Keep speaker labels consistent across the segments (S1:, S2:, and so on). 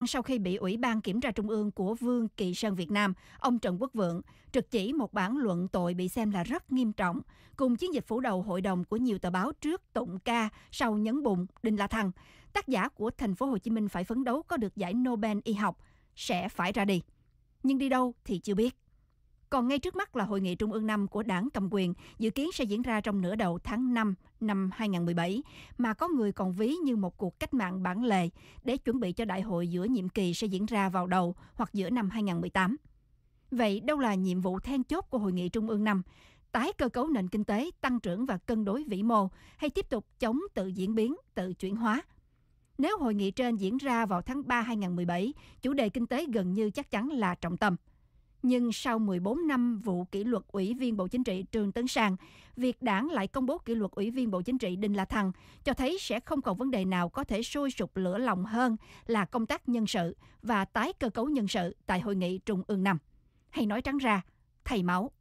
S1: Sau khi bị Ủy ban Kiểm tra Trung ương của Vương Kỳ Sơn Việt Nam, ông Trần Quốc Vượng trực chỉ một bản luận tội bị xem là rất nghiêm trọng, cùng chiến dịch phủ đầu hội đồng của nhiều tờ báo trước tụng ca sau nhấn bùng Đinh La Thăng, tác giả của Thành phố Hồ Chí Minh phải phấn đấu có được giải Nobel y học, sẽ phải ra đi. Nhưng đi đâu thì chưa biết. Còn ngay trước mắt là Hội nghị Trung ương 5 của đảng cầm quyền, dự kiến sẽ diễn ra trong nửa đầu tháng 5 năm 2017, mà có người còn ví như một cuộc cách mạng bản lề để chuẩn bị cho đại hội giữa nhiệm kỳ sẽ diễn ra vào đầu hoặc giữa năm 2018. Vậy đâu là nhiệm vụ then chốt của Hội nghị Trung ương 5? Tái cơ cấu nền kinh tế, tăng trưởng và cân đối vĩ mô, hay tiếp tục chống tự diễn biến, tự chuyển hóa? Nếu hội nghị trên diễn ra vào tháng 3 2017, chủ đề kinh tế gần như chắc chắn là trọng tâm. Nhưng sau 14 năm vụ kỷ luật Ủy viên Bộ Chính trị Trương Tấn Sang, việc đảng lại công bố kỷ luật Ủy viên Bộ Chính trị Đinh La Thăng cho thấy sẽ không còn vấn đề nào có thể sôi sục lửa lòng hơn là công tác nhân sự và tái cơ cấu nhân sự tại Hội nghị Trung ương 5. Hay nói trắng ra, thầy máu.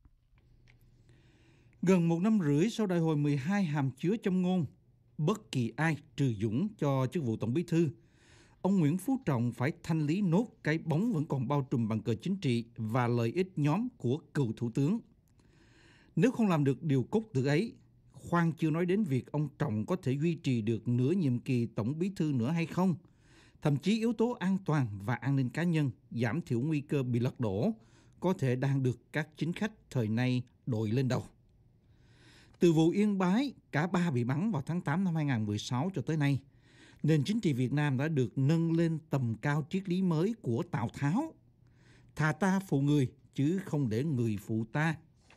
S2: Gần 1 năm rưỡi sau đại hội 12 hàm chứa châm ngôn bất kỳ ai trừ Dũng cho chức vụ Tổng Bí thư, ông Nguyễn Phú Trọng phải thanh lý nốt cái bóng vẫn còn bao trùm bằng cờ chính trị và lợi ích nhóm của cựu thủ tướng. Nếu không làm được điều cốt tử ấy, khoan chưa nói đến việc ông Trọng có thể duy trì được nửa nhiệm kỳ Tổng Bí thư nữa hay không. Thậm chí yếu tố an toàn và an ninh cá nhân, giảm thiểu nguy cơ bị lật đổ, có thể đang được các chính khách thời nay đội lên đầu. Từ vụ Yên Bái, cả ba bị bắn vào tháng 8 năm 2016 cho tới nay, nền chính trị Việt Nam đã được nâng lên tầm cao triết lý mới của Tào Tháo. Thà ta phụ người, chứ không để người phụ ta.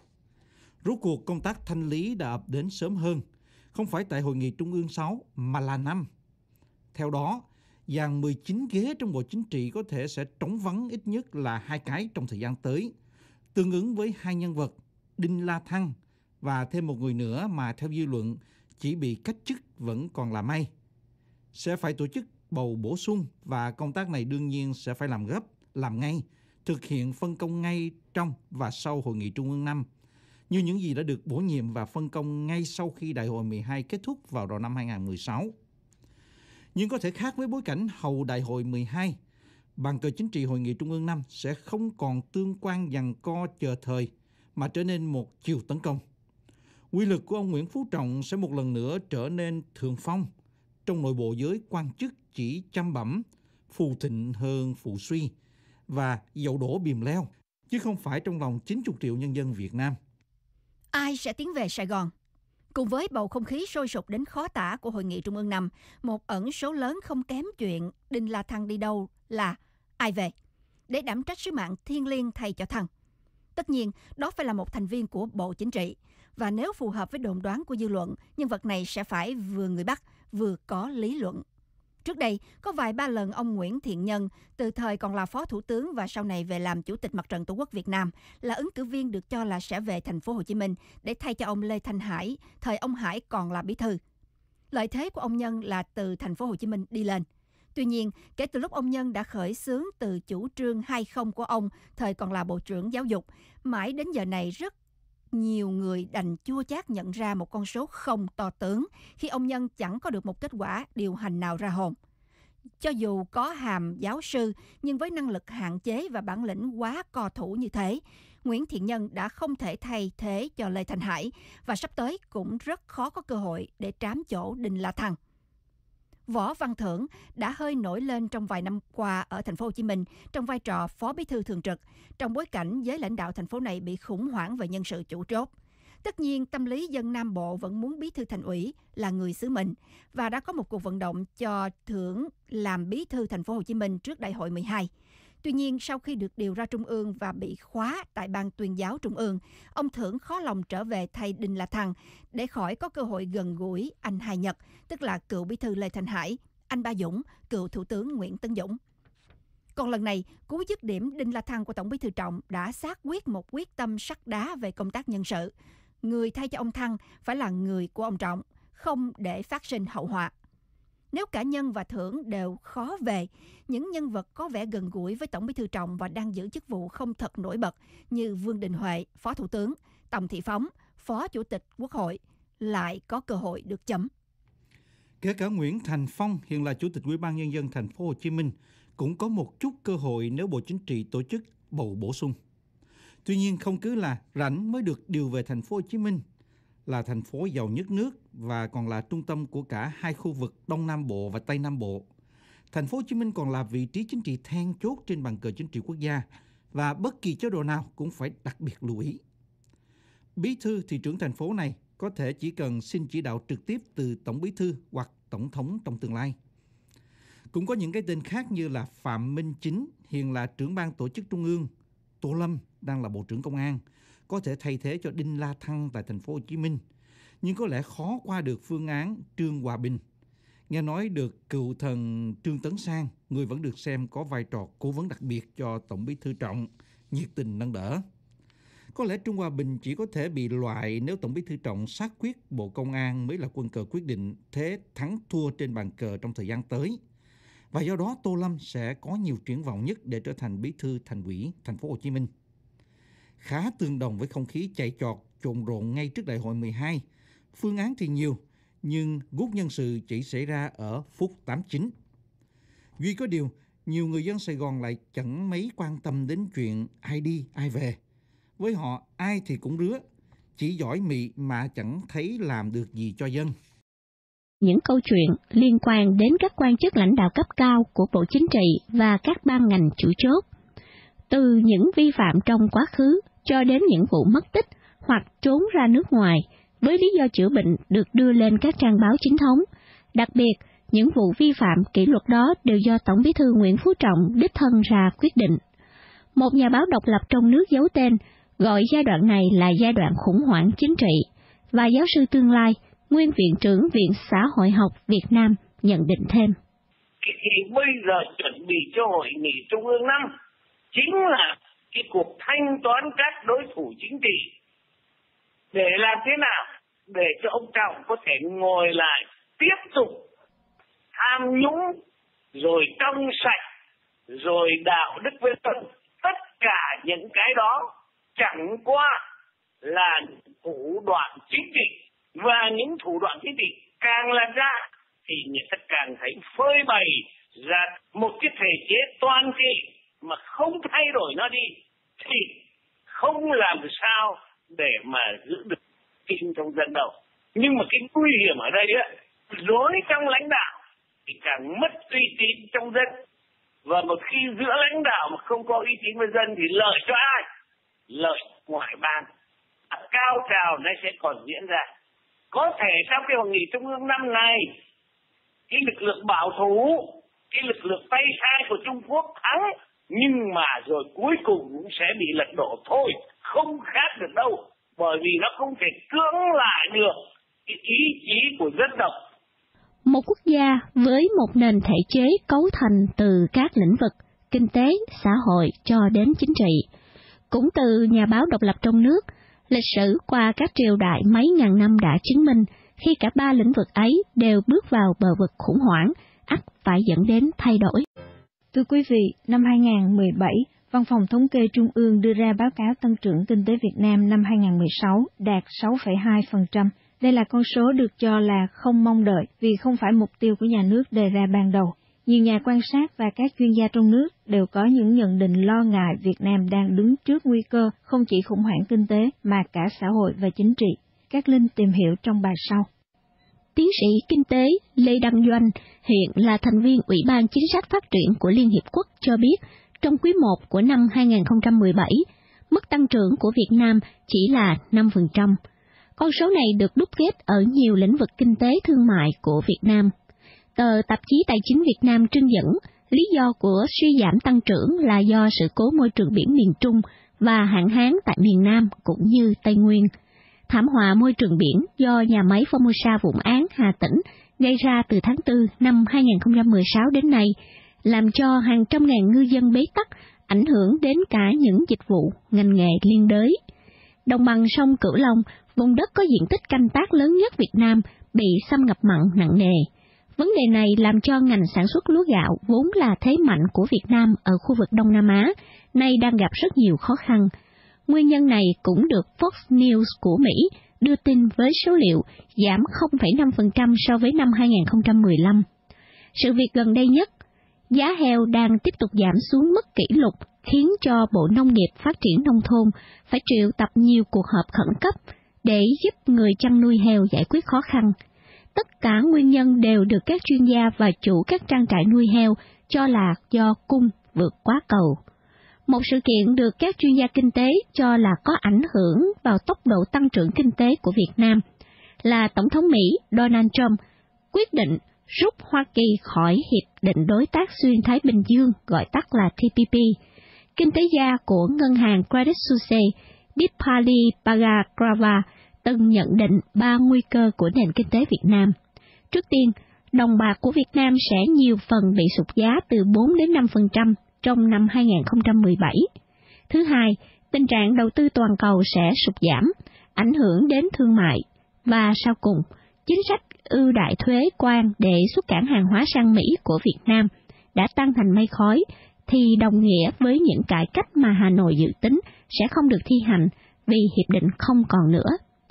S2: Rốt cuộc công tác thanh lý đã ập đến sớm hơn, không phải tại Hội nghị Trung ương 6 mà là 5. Theo đó, dàn 19 ghế trong Bộ Chính trị có thể sẽ trống vắng ít nhất là 2 cái trong thời gian tới, tương ứng với 2 nhân vật, Đinh La Thăng và thêm một người nữa mà theo dư luận chỉ bị cách chức vẫn còn là may. Sẽ phải tổ chức bầu bổ sung và công tác này đương nhiên sẽ phải làm gấp, làm ngay, thực hiện phân công ngay trong và sau Hội nghị Trung ương 5, như những gì đã được bổ nhiệm và phân công ngay sau khi Đại hội 12 kết thúc vào đầu năm 2016. Nhưng có thể khác với bối cảnh hầu Đại hội 12, bàn cờ chính trị Hội nghị Trung ương 5 sẽ không còn tương quan giằng co chờ thời mà trở nên một chiều tấn công. Quy lực của ông Nguyễn Phú Trọng sẽ một lần nữa trở nên thượng phong trong nội bộ giới quan chức chỉ chăm bẩm, phù thịnh hơn phù suy và dậu đổ bìm leo, chứ không phải trong lòng 90 triệu nhân dân Việt Nam.
S1: Ai sẽ tiến về Sài Gòn? Cùng với bầu không khí sôi sục đến khó tả của Hội nghị Trung ương 5, một ẩn số lớn không kém chuyện Đinh La Thăng đi đâu là ai về, để đảm trách sứ mạng thiêng liêng thay cho Thăng. Tất nhiên, đó phải là một thành viên của Bộ Chính trị, và nếu phù hợp với đồn đoán của dư luận, nhân vật này sẽ phải vừa người Bắc, vừa có lý luận. Trước đây, có vài ba lần ông Nguyễn Thiện Nhân, từ thời còn là Phó Thủ tướng và sau này về làm Chủ tịch Mặt trận Tổ quốc Việt Nam, là ứng cử viên được cho là sẽ về thành phố Hồ Chí Minh để thay cho ông Lê Thanh Hải, thời ông Hải còn là bí thư. Lợi thế của ông Nhân là từ thành phố Hồ Chí Minh đi lên. Tuy nhiên, kể từ lúc ông Nhân đã khởi xướng từ chủ trương 20 của ông, thời còn là Bộ trưởng Giáo dục, mãi đến giờ này rất nhiều người đành chua chát nhận ra một con số không to tướng khi ông Nhân chẳng có được một kết quả điều hành nào ra hồn. Cho dù có hàm giáo sư, nhưng với năng lực hạn chế và bản lĩnh quá co thủ như thế, Nguyễn Thiện Nhân đã không thể thay thế cho Lê Thanh Hải và sắp tới cũng rất khó có cơ hội để trám chỗ Đinh La Thăng. Võ Văn Thưởng đã hơi nổi lên trong vài năm qua ở thành phố Hồ Chí Minh trong vai trò phó bí thư thường trực, trong bối cảnh giới lãnh đạo thành phố này bị khủng hoảng về nhân sự chủ chốt. Tất nhiên, tâm lý dân Nam Bộ vẫn muốn bí thư thành ủy là người xứ mình, và đã có một cuộc vận động cho Thưởng làm bí thư thành phố Hồ Chí Minh trước Đại hội 12. Tuy nhiên, sau khi được điều ra Trung ương và bị khóa tại Ban Tuyên giáo Trung ương, ông Thưởng khó lòng trở về thay Đinh La Thăng để khỏi có cơ hội gần gũi anh Hai Nhật, tức là cựu bí thư Lê Thanh Hải, anh Ba Dũng, cựu Thủ tướng Nguyễn Tấn Dũng. Còn lần này, cú dứt điểm Đinh La Thăng của Tổng bí thư Trọng đã xác quyết một quyết tâm sắt đá về công tác nhân sự. Người thay cho ông Thăng phải là người của ông Trọng, không để phát sinh hậu họa. Nếu cả Nhân và Thưởng đều khó về, những nhân vật có vẻ gần gũi với Tổng bí thư Trọng và đang giữ chức vụ không thật nổi bật như Vương Đình Huệ, Phó Thủ tướng, Tòng Thị Phóng, Phó Chủ tịch Quốc hội, lại có cơ hội được chấm.
S2: Kể cả Nguyễn Thành Phong, hiện là Chủ tịch Ủy ban Nhân dân thành phố Hồ Chí Minh, cũng có một chút cơ hội nếu Bộ Chính trị tổ chức bầu bổ sung. Tuy nhiên không cứ là rảnh mới được điều về thành phố Hồ Chí Minh, là thành phố giàu nhất nước và còn là trung tâm của cả hai khu vực Đông Nam Bộ và Tây Nam Bộ. Thành phố Hồ Chí Minh còn là vị trí chính trị then chốt trên bàn cờ chính trị quốc gia và bất kỳ chế độ nào cũng phải đặc biệt lưu ý. Bí thư thị trưởng thành phố này có thể chỉ cần xin chỉ đạo trực tiếp từ Tổng Bí thư hoặc Tổng thống trong tương lai. Cũng có những cái tên khác như là Phạm Minh Chính, hiện là trưởng ban tổ chức trung ương, Tô Lâm đang là Bộ trưởng Công an, có thể thay thế cho Đinh La Thăng tại thành phố Hồ Chí Minh, nhưng có lẽ khó qua được phương án Trương Hòa Bình. Nghe nói được cựu thần Trương Tấn Sang, người vẫn được xem có vai trò cố vấn đặc biệt cho Tổng Bí thư Trọng, nhiệt tình nâng đỡ. Có lẽ Trương Hòa Bình chỉ có thể bị loại nếu Tổng Bí thư Trọng xác quyết Bộ Công an mới là quân cờ quyết định thế thắng thua trên bàn cờ trong thời gian tới. Và do đó Tô Lâm sẽ có nhiều triển vọng nhất để trở thành Bí thư Thành ủy thành phố Hồ Chí Minh. Khá tương đồng với không khí chạy chọt trộn rộn ngay trước đại hội 12. Phương án thì nhiều, nhưng gút nhân sự chỉ xảy ra ở phút 89. Duy có điều, nhiều người dân Sài Gòn lại chẳng mấy quan tâm đến chuyện ai đi, ai về. Với họ, ai thì cũng rứa, chỉ giỏi mị mà chẳng thấy làm được gì cho dân.
S3: Những câu chuyện liên quan đến các quan chức lãnh đạo cấp cao của Bộ Chính trị và các ban ngành chủ chốt, từ những vi phạm trong quá khứ cho đến những vụ mất tích hoặc trốn ra nước ngoài với lý do chữa bệnh được đưa lên các trang báo chính thống. Đặc biệt, những vụ vi phạm kỷ luật đó đều do Tổng Bí thư Nguyễn Phú Trọng đích thân ra quyết định. Một nhà báo độc lập trong nước giấu tên gọi giai đoạn này là giai đoạn khủng hoảng chính trị, và giáo sư tương lai, nguyên viện trưởng Viện Xã hội học Việt Nam nhận định thêm.
S4: Thì bây giờ chuẩn bị cho hội nghị Trung ương 5 chính là cái cuộc thanh toán các đối thủ chính trị. Để làm thế nào để cho ông Trọng có thể ngồi lại tiếp tục tham nhũng, rồi trong sạch, rồi đạo đức vân vân. Tất cả những cái đó chẳng qua là thủ đoạn chính trị. Và những thủ đoạn chính trị càng làm ra thì người ta càng thấy phơi bày ra một cái thể chế toàn trị mà không thay đổi nó đi thì không làm sao để mà giữ được tin trong dân đâu. Nhưng mà cái nguy hiểm ở đây á, dối trong lãnh đạo thì càng mất uy tín trong dân. Và một khi giữa lãnh đạo mà không có uy tín với dân thì lợi cho ai? Lợi ngoại bang. Cao trào nó sẽ còn diễn ra. Có thể trong cái hội nghị Trung ương năm này, cái lực lượng bảo thủ, cái lực lượng tay sai của Trung Quốc thắng, nhưng mà rồi cuối cùng cũng sẽ bị lật đổ thôi, không khác được đâu, bởi vì nó không thể cưỡng lại được cái ý chí của dân tộc.
S3: Một quốc gia với một nền thể chế cấu thành từ các lĩnh vực kinh tế, xã hội cho đến chính trị, cũng từ nhà báo độc lập trong nước, lịch sử qua các triều đại mấy ngàn năm đã chứng minh khi cả ba lĩnh vực ấy đều bước vào bờ vực khủng hoảng, ắt phải dẫn đến thay đổi.
S5: Thưa quý vị, năm 2017, Văn phòng Thống kê Trung ương đưa ra báo cáo tăng trưởng kinh tế Việt Nam năm 2016 đạt 6,2%. Đây là con số được cho là không mong đợi vì không phải mục tiêu của nhà nước đề ra ban đầu. Nhiều nhà quan sát và các chuyên gia trong nước đều có những nhận định lo ngại Việt Nam đang đứng trước nguy cơ không chỉ khủng hoảng kinh tế mà cả xã hội và chính trị. Các Linh tìm hiểu trong bài sau.
S3: Tiến sĩ kinh tế Lê Đăng Doanh, hiện là thành viên Ủy ban Chính sách Phát triển của Liên Hiệp Quốc cho biết, trong quý 1 của năm 2017, mức tăng trưởng của Việt Nam chỉ là 5%. Con số này được đúc kết ở nhiều lĩnh vực kinh tế thương mại của Việt Nam. Tờ tạp chí Tài chính Việt Nam trưng dẫn, lý do của suy giảm tăng trưởng là do sự cố môi trường biển miền Trung và hạn hán tại miền Nam cũng như Tây Nguyên. Thảm họa môi trường biển do nhà máy Formosa Vũng Áng Hà Tĩnh gây ra từ tháng 4 năm 2016 đến nay, làm cho hàng trăm ngàn ngư dân bế tắc, ảnh hưởng đến cả những dịch vụ, ngành nghề liên đới. Đồng bằng sông Cửu Long, vùng đất có diện tích canh tác lớn nhất Việt Nam, bị xâm nhập mặn nặng nề. Vấn đề này làm cho ngành sản xuất lúa gạo vốn là thế mạnh của Việt Nam ở khu vực Đông Nam Á, nay đang gặp rất nhiều khó khăn. Nguyên nhân này cũng được Fox News của Mỹ đưa tin với số liệu giảm 0,5% so với năm 2015. Sự việc gần đây nhất, giá heo đang tiếp tục giảm xuống mức kỷ lục, khiến cho Bộ Nông nghiệp Phát triển Nông thôn phải triệu tập nhiều cuộc họp khẩn cấp để giúp người chăn nuôi heo giải quyết khó khăn. Tất cả nguyên nhân đều được các chuyên gia và chủ các trang trại nuôi heo cho là do cung vượt quá cầu. Một sự kiện được các chuyên gia kinh tế cho là có ảnh hưởng vào tốc độ tăng trưởng kinh tế của Việt Nam là Tổng thống Mỹ Donald Trump quyết định rút Hoa Kỳ khỏi Hiệp định Đối tác Xuyên Thái Bình Dương, gọi tắt là TPP. Kinh tế gia của ngân hàng Credit Suisse, Dipali Bagagrava, từng nhận định 3 nguy cơ của nền kinh tế Việt Nam. Trước tiên, đồng bạc của Việt Nam sẽ nhiều phần bị sụt giá từ 4 đến 5% trong năm 2017. Thứ hai, tình trạng đầu tư toàn cầu sẽ sụt giảm, ảnh hưởng đến thương mại. Và sau cùng, chính sách ưu đãi thuế quan để xuất cảng hàng hóa sang Mỹ của Việt Nam đã tan thành mây khói, thì đồng nghĩa với những cải cách mà Hà Nội dự tính sẽ không được thi hành vì hiệp định không còn nữa.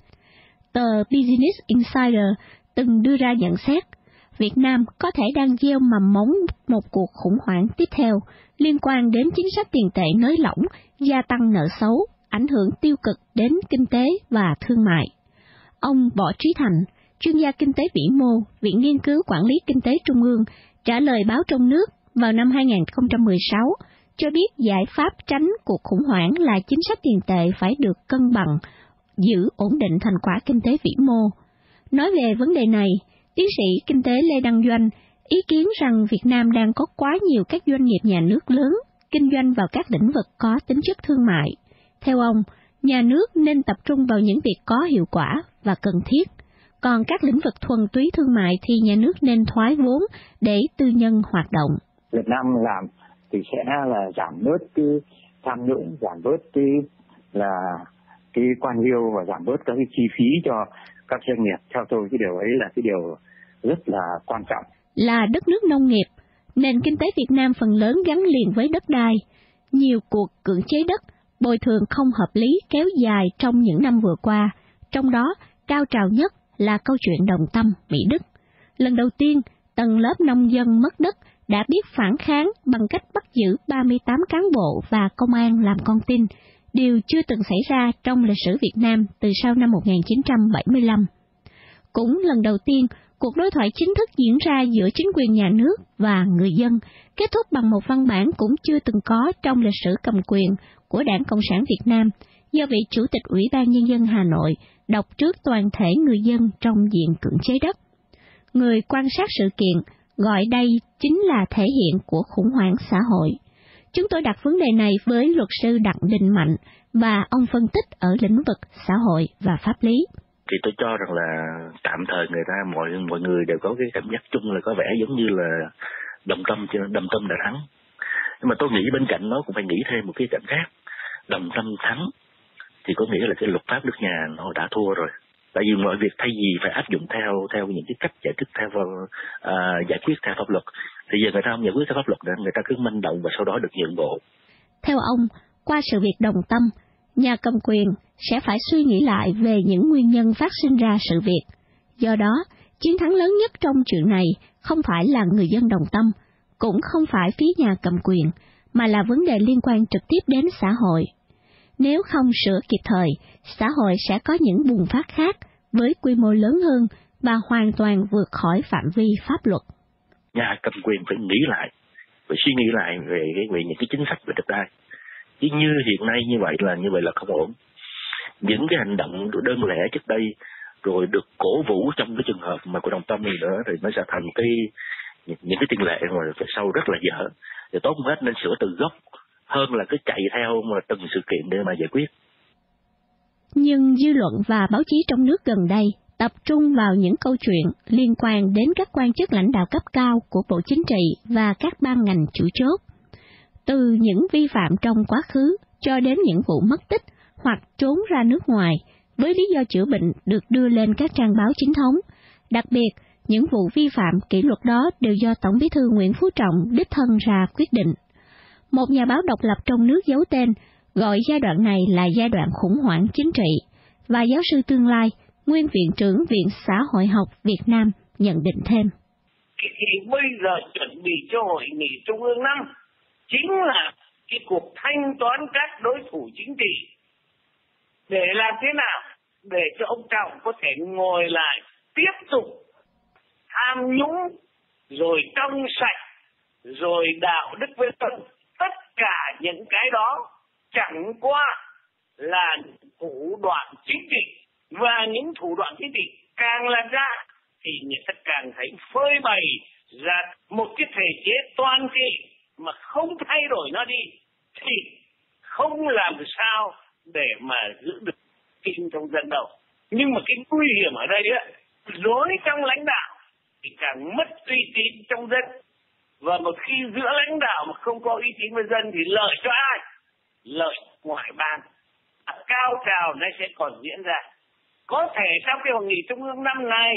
S3: Tờ Business Insider từng đưa ra nhận xét, Việt Nam có thể đang gieo mầm mống một cuộc khủng hoảng tiếp theo liên quan đến chính sách tiền tệ nới lỏng, gia tăng nợ xấu, ảnh hưởng tiêu cực đến kinh tế và thương mại. Ông Võ Trí Thành, chuyên gia kinh tế vĩ mô, Viện Nghiên cứu Quản lý Kinh tế Trung ương, trả lời báo Trong nước vào năm 2016, cho biết giải pháp tránh cuộc khủng hoảng là chính sách tiền tệ phải được cân bằng, giữ ổn định thành quả kinh tế vĩ mô. Nói về vấn đề này, tiến sĩ kinh tế Lê Đăng Doanh ý kiến rằng Việt Nam đang có quá nhiều các doanh nghiệp nhà nước lớn kinh doanh vào các lĩnh vực có tính chất thương mại. Theo ông, nhà nước nên tập trung vào những việc có hiệu quả và cần thiết, còn các lĩnh vực thuần túy thương mại thì nhà nước nên thoái vốn để tư nhân hoạt động.
S6: Việt Nam làm thì sẽ là giảm bớt cái tham nhũng, giảm bớt cái quan liêu và giảm bớt các cái chi phí cho các doanh nghiệp. Theo tôi cái điều ấy là cái điều rất là quan trọng.
S3: Là đất nước nông nghiệp, nền kinh tế Việt Nam phần lớn gắn liền với đất đai. Nhiều cuộc cưỡng chế đất, bồi thường không hợp lý kéo dài trong những năm vừa qua, trong đó cao trào nhất là câu chuyện Đồng Tâm, Mỹ Đức. Lần đầu tiên, tầng lớp nông dân mất đất đã biết phản kháng bằng cách bắt giữ 38 cán bộ và công an làm con tin, điều chưa từng xảy ra trong lịch sử Việt Nam từ sau năm 1975. Cũng lần đầu tiên, cuộc đối thoại chính thức diễn ra giữa chính quyền nhà nước và người dân, kết thúc bằng một văn bản cũng chưa từng có trong lịch sử cầm quyền của Đảng Cộng sản Việt Nam, do vị Chủ tịch Ủy ban Nhân dân Hà Nội đọc trước toàn thể người dân trong diện cưỡng chế đất. Người quan sát sự kiện gọi đây chính là thể hiện của khủng hoảng xã hội. Chúng tôi đặt vấn đề này với luật sư Đặng Đình Mạnh và ông phân tích ở lĩnh vực xã hội và pháp lý.
S7: Thì tôi cho rằng là tạm thời mọi người đều có cái cảm giác chung là có vẻ giống như là đồng tâm đã thắng. Nhưng mà tôi nghĩ bên cạnh nó cũng phải nghĩ thêm một cái cạnh khác. Đồng tâm thắng thì có nghĩa là cái luật pháp nước nhà nó đã thua rồi. Tại vì mọi việc thay vì phải áp dụng theo những cái cách giải quyết theo pháp luật, thì giờ người ta không giải quyết theo pháp luật nữa, người ta cứ manh động và sau đó được nhượng bộ.
S3: Theo ông, qua sự việc Đồng Tâm, nhà cầm quyền sẽ phải suy nghĩ lại về những nguyên nhân phát sinh ra sự việc. Do đó, chiến thắng lớn nhất trong chuyện này không phải là người dân Đồng Tâm, cũng không phải phía nhà cầm quyền, mà là vấn đề liên quan trực tiếp đến xã hội. Nếu không sửa kịp thời, xã hội sẽ có những bùng phát khác với quy mô lớn hơn và hoàn toàn vượt khỏi phạm vi pháp luật.
S7: Nhà cầm quyền phải nghĩ lại, phải suy nghĩ lại về những cái chính sách về đất đai. Chứ như hiện nay như vậy là không ổn. Những cái hành động đơn lẻ trước đây rồi được cổ vũ trong cái trường hợp mà của Đồng Tâm này nữa thì nó sẽ thành những cái tiền lệ mà về sau rất là dở. Thì tốt hết nên sửa từ gốc hơn là cứ chạy theo mà từng sự kiện để mà giải quyết.
S3: Nhưng dư luận và báo chí trong nước gần đây tập trung vào những câu chuyện liên quan đến các quan chức lãnh đạo cấp cao của Bộ Chính trị và các ban ngành chủ chốt. Từ những vi phạm trong quá khứ cho đến những vụ mất tích hoặc trốn ra nước ngoài với lý do chữa bệnh được đưa lên các trang báo chính thống. Đặc biệt, những vụ vi phạm kỷ luật đó đều do Tổng Bí thư Nguyễn Phú Trọng đích thân ra quyết định. Một nhà báo độc lập trong nước giấu tên gọi giai đoạn này là giai đoạn khủng hoảng chính trị, và giáo sư Tương Lai, nguyên Viện trưởng Viện Xã hội học Việt Nam nhận định thêm.
S4: thì bây giờ chuẩn bị cho hội nghị Trung ương 5 chính là cái cuộc thanh toán các đối thủ chính trị. Để làm thế nào để cho ông Trọng có thể ngồi lại tiếp tục tham nhũng, rồi trong sạch, rồi đạo đức với dân. Tất cả những cái đó chẳng qua là thủ đoạn chính trị. Và những thủ đoạn chính trị càng làm ra thì người ta càng thấy phơi bày ra một cái thể chế toàn trị mà không thay đổi nó đi thì không làm sao để mà giữ được tin trong dân đâu. Nhưng mà cái nguy hiểm ở đây á, dối trong lãnh đạo thì càng mất uy tín trong dân. Và một khi giữa lãnh đạo mà không có uy tín với dân thì lợi cho ai? Lợi ngoại bang. Cao trào nó sẽ còn diễn ra. Có thể trong cái hội nghị Trung ương năm này,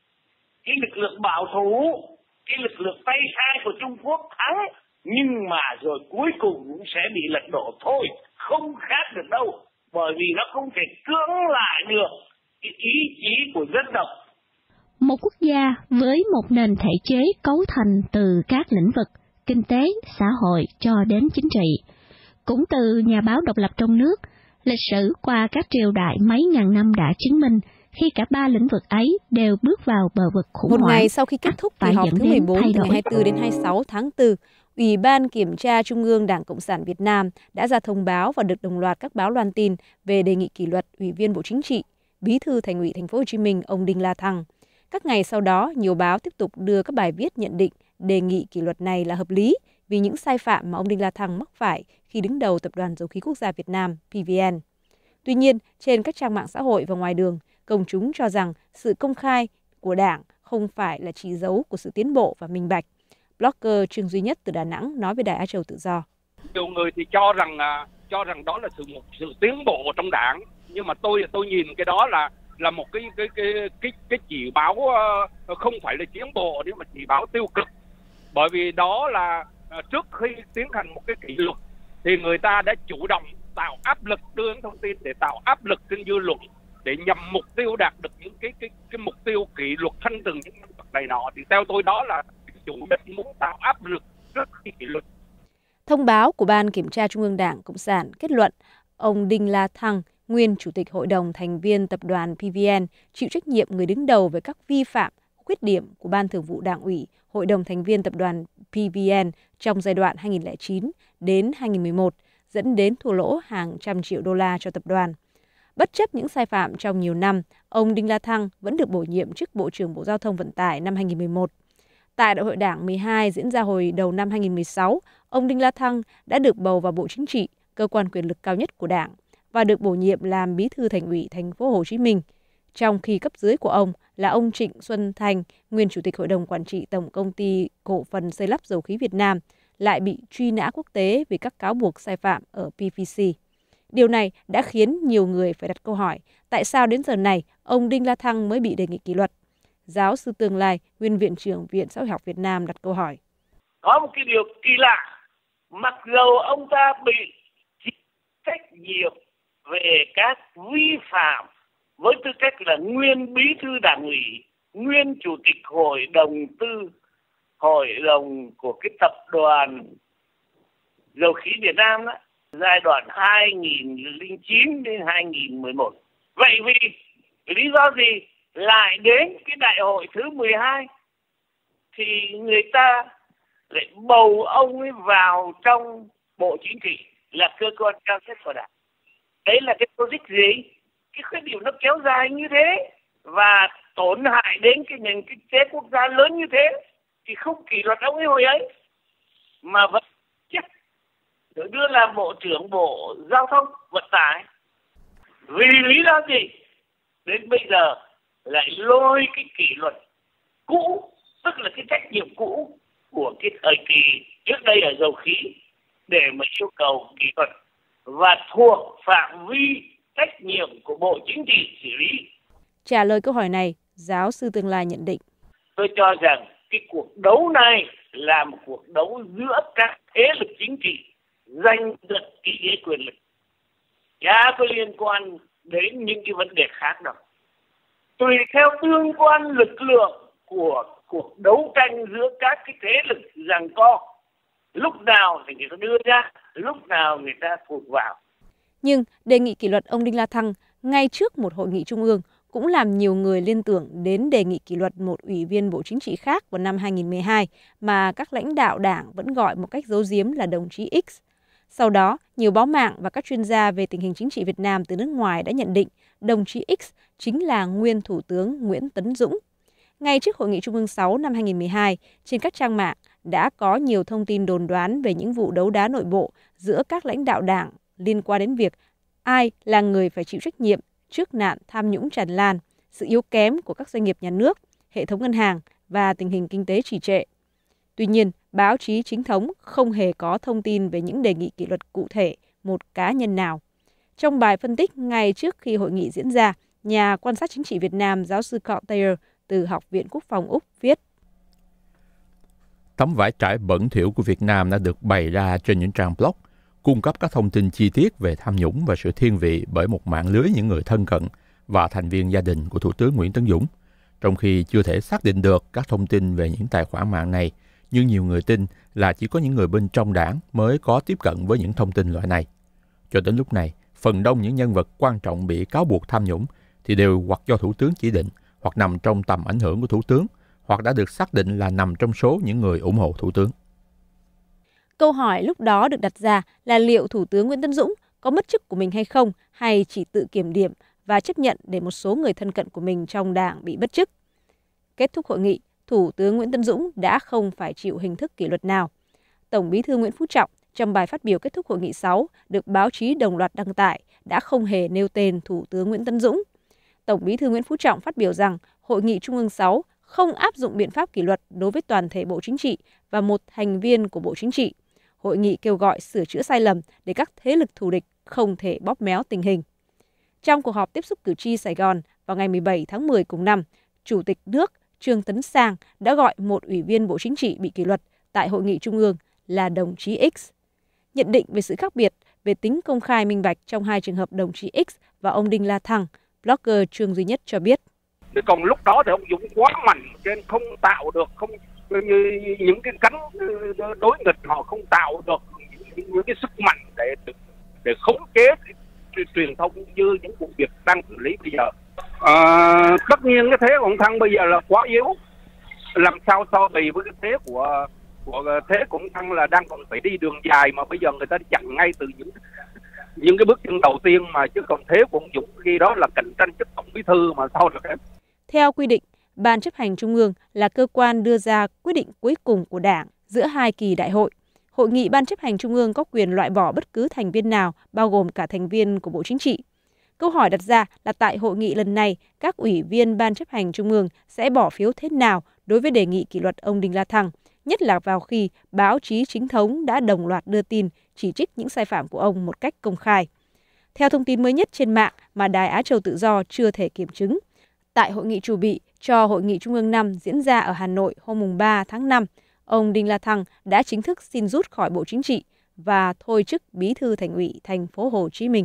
S4: cái lực lượng bảo thủ, cái lực lượng tay sai của Trung Quốc thắng, nhưng mà rồi cuối cùng cũng sẽ bị lật đổ thôi, không khác được đâu, bởi vì nó không thể cưỡng lại được cái ý chí của dân tộc.
S3: Một quốc gia với một nền thể chế cấu thành từ các lĩnh vực kinh tế, xã hội cho đến chính trị. Cũng từ nhà báo độc lập trong nước, lịch sử qua các triều đại mấy ngàn năm đã chứng minh khi cả ba lĩnh vực ấy đều bước vào bờ vực khủng hoảng.
S8: Một ngày sau khi kết thúc kỳ họp thứ 14 từ ngày 24 đến 26 tháng 4, Ủy ban Kiểm tra Trung ương Đảng Cộng sản Việt Nam đã ra thông báo và được đồng loạt các báo loan tin về đề nghị kỷ luật Ủy viên Bộ Chính trị, Bí thư Thành ủy Thành phố Hồ Chí Minh ông Đinh La Thăng. Các ngày sau đó, nhiều báo tiếp tục đưa các bài viết nhận định đề nghị kỷ luật này là hợp lý vì những sai phạm mà ông Đinh La Thăng mắc phải khi đứng đầu Tập đoàn Dầu khí Quốc gia Việt Nam PVN. Tuy nhiên, trên các trang mạng xã hội và ngoài đường, công chúng cho rằng sự công khai của Đảng không phải là chỉ dấu của sự tiến bộ và minh bạch. Blogger Trương Duy Nhất từ Đà Nẵng nói với Đài Á Châu Tự Do.
S9: Nhiều người thì cho rằng đó là một sự tiến bộ trong Đảng, nhưng mà tôi nhìn cái đó là một cái chỉ báo không phải là tiến bộ, nhưng mà chỉ báo tiêu cực. Bởi vì đó là trước khi tiến hành một cái kỷ luật thì người ta đã chủ động tạo áp lực, đưa thông tin để tạo áp lực trên dư luận để nhằm mục tiêu đạt được những cái mục tiêu kỷ luật thanh trừng những vật này nọ. Thì theo tôi đó là chủ định muốn tạo áp lực trước khi kỷ luật.
S8: Thông báo của Ban Kiểm tra Trung ương Đảng Cộng sản kết luận ông Đinh La Thăng, nguyên Chủ tịch Hội đồng thành viên Tập đoàn PVN, chịu trách nhiệm người đứng đầu về các vi phạm, khuyết điểm của Ban Thường vụ Đảng ủy, Hội đồng thành viên Tập đoàn PVN trong giai đoạn 2009 đến 2011, dẫn đến thua lỗ hàng trăm triệu đô la cho tập đoàn. Bất chấp những sai phạm trong nhiều năm, ông Đinh La Thăng vẫn được bổ nhiệm chức Bộ trưởng Bộ Giao thông Vận tải năm 2011. Tại Đại hội Đảng 12 diễn ra hồi đầu năm 2016, ông Đinh La Thăng đã được bầu vào Bộ Chính trị, cơ quan quyền lực cao nhất của Đảng, và được bổ nhiệm làm Bí thư Thành ủy Thành phố Hồ Chí Minh. Trong khi cấp dưới của ông là ông Trịnh Xuân Thanh, nguyên Chủ tịch Hội đồng Quản trị Tổng Công ty Cổ phần Xây lắp Dầu khí Việt Nam, lại bị truy nã quốc tế vì các cáo buộc sai phạm ở PVC. Điều này đã khiến nhiều người phải đặt câu hỏi, tại sao đến giờ này ông Đinh La Thăng mới bị đề nghị kỷ luật? Giáo sư Tương Lai, nguyên Viện trưởng Viện Xã hội học Việt Nam đặt câu hỏi.
S4: Có một cái điều kỳ lạ, mặc dầu ông ta bị chịu trách nhiệm về các vi phạm với tư cách là nguyên Bí thư Đảng ủy, nguyên Chủ tịch Hội đồng của cái Tập đoàn Dầu khí Việt Nam đó, giai đoạn 2009 đến 2011. Vậy vì lý do gì lại đến cái đại hội thứ 12 thì người ta lại bầu ông ấy vào trong Bộ Chính trị là cơ quan cao nhất của Đảng. Đấy là cái logic gì? Cái khuyết điểm nó kéo dài như thế và tổn hại đến cái nền kinh tế quốc gia lớn như thế thì không kỷ luật ông ấy hồi ấy mà vẫn chắc để đưa làm Bộ trưởng Bộ Giao thông Vận tải. Vì lý do gì? Đến bây giờ lại lôi cái kỷ luật cũ, tức là cái trách nhiệm cũ của cái thời kỳ trước đây ở dầu khí để mà yêu cầu kỷ luật và thuộc phạm vi trách nhiệm của Bộ Chính trị xử lý.
S8: Trả lời câu hỏi này, giáo sư Tương Lai nhận định.
S4: Tôi cho rằng cái cuộc đấu này là một cuộc đấu giữa các thế lực chính trị giành giật cái ghế quyền lực. Chả có liên quan đến những cái vấn đề khác đâu. Tùy theo tương quan lực lượng của cuộc đấu tranh giữa các cái thế lực giằng co. Lúc nào thì người ta đưa ra, lúc nào người ta thụt vào.
S8: Nhưng đề nghị kỷ luật ông Đinh La Thăng ngay trước một hội nghị trung ương cũng làm nhiều người liên tưởng đến đề nghị kỷ luật một ủy viên Bộ Chính trị khác vào năm 2012 mà các lãnh đạo đảng vẫn gọi một cách giấu giếm là đồng chí X. Sau đó, nhiều báo mạng và các chuyên gia về tình hình chính trị Việt Nam từ nước ngoài đã nhận định đồng chí X chính là nguyên Thủ tướng Nguyễn Tấn Dũng. Ngay trước Hội nghị Trung ương 6 năm 2012, trên các trang mạng đã có nhiều thông tin đồn đoán về những vụ đấu đá nội bộ giữa các lãnh đạo đảng liên quan đến việc ai là người phải chịu trách nhiệm trước nạn tham nhũng tràn lan, sự yếu kém của các doanh nghiệp nhà nước, hệ thống ngân hàng và tình hình kinh tế trì trệ. Tuy nhiên, báo chí chính thống không hề có thông tin về những đề nghị kỷ luật cụ thể một cá nhân nào. Trong bài phân tích ngay trước khi hội nghị diễn ra, nhà quan sát chính trị Việt Nam giáo sư Carl Thayer từ Học viện Quốc phòng Úc viết:
S10: Tấm vải trải bẩn thỉu của Việt Nam đã được bày ra trên những trang blog, cung cấp các thông tin chi tiết về tham nhũng và sự thiên vị bởi một mạng lưới những người thân cận và thành viên gia đình của Thủ tướng Nguyễn Tấn Dũng. Trong khi chưa thể xác định được các thông tin về những tài khoản mạng này, nhưng nhiều người tin là chỉ có những người bên trong đảng mới có tiếp cận với những thông tin loại này. Cho đến lúc này, phần đông những nhân vật quan trọng bị cáo buộc tham nhũng thì đều hoặc do Thủ tướng chỉ định, hoặc nằm trong tầm ảnh hưởng của Thủ tướng, hoặc đã được xác định là nằm trong số những người ủng hộ Thủ tướng.
S8: Câu hỏi lúc đó được đặt ra là liệu Thủ tướng Nguyễn Tấn Dũng có mất chức của mình hay không, hay chỉ tự kiểm điểm và chấp nhận để một số người thân cận của mình trong đảng bị mất chức. Kết thúc hội nghị, Thủ tướng Nguyễn Tấn Dũng đã không phải chịu hình thức kỷ luật nào. Tổng Bí thư Nguyễn Phú Trọng trong bài phát biểu kết thúc hội nghị 6 được báo chí đồng loạt đăng tải đã không hề nêu tên Thủ tướng Nguyễn Tấn Dũng. Tổng Bí thư Nguyễn Phú Trọng phát biểu rằng Hội nghị Trung ương 6 không áp dụng biện pháp kỷ luật đối với toàn thể Bộ Chính trị và một thành viên của Bộ Chính trị. Hội nghị kêu gọi sửa chữa sai lầm để các thế lực thù địch không thể bóp méo tình hình. Trong cuộc họp tiếp xúc cử tri Sài Gòn vào ngày 17 tháng 10 cùng năm, Chủ tịch nước Trương Tấn Sang đã gọi một ủy viên Bộ Chính trị bị kỷ luật tại Hội nghị Trung ương là đồng chí X. Nhận định về sự khác biệt về tính công khai minh bạch trong hai trường hợp đồng chí X và ông Đinh La Thăng, blogger Trương Duy Nhất cho biết.
S9: Còn lúc đó thì ông Dũng quá mạnh, cho nên không tạo được, không như những cái cánh đối nghịch họ không tạo được những cái sức mạnh để khống chế truyền thông như những vụ việc đang xử lý bây giờ. Tất nhiên cái thế của ông Thăng bây giờ là quá yếu, làm sao so bì với cái thế của thế của ông Thăng là đang còn phải đi đường dài, mà bây giờ người ta chặn ngay từ những cái bước chân đầu tiên, mà chứ còn thế của ông Dũng khi đó là cạnh tranh chức tổng bí thư mà sao được em.
S8: Theo quy định, Ban chấp hành Trung ương là cơ quan đưa ra quyết định cuối cùng của Đảng giữa hai kỳ đại hội. Hội nghị Ban chấp hành Trung ương có quyền loại bỏ bất cứ thành viên nào, bao gồm cả thành viên của Bộ Chính trị. Câu hỏi đặt ra là tại hội nghị lần này, các ủy viên Ban chấp hành Trung ương sẽ bỏ phiếu thế nào đối với đề nghị kỷ luật ông Đinh La Thăng, nhất là vào khi báo chí chính thống đã đồng loạt đưa tin chỉ trích những sai phạm của ông một cách công khai. Theo thông tin mới nhất trên mạng mà Đài Á Châu Tự Do chưa thể kiểm chứng, tại hội nghị chủ bị cho Hội nghị Trung ương 5 diễn ra ở Hà Nội hôm 3 tháng 5, ông Đinh La Thăng đã chính thức xin rút khỏi Bộ Chính trị và thôi chức Bí thư Thành ủy Thành phố Hồ Chí Minh.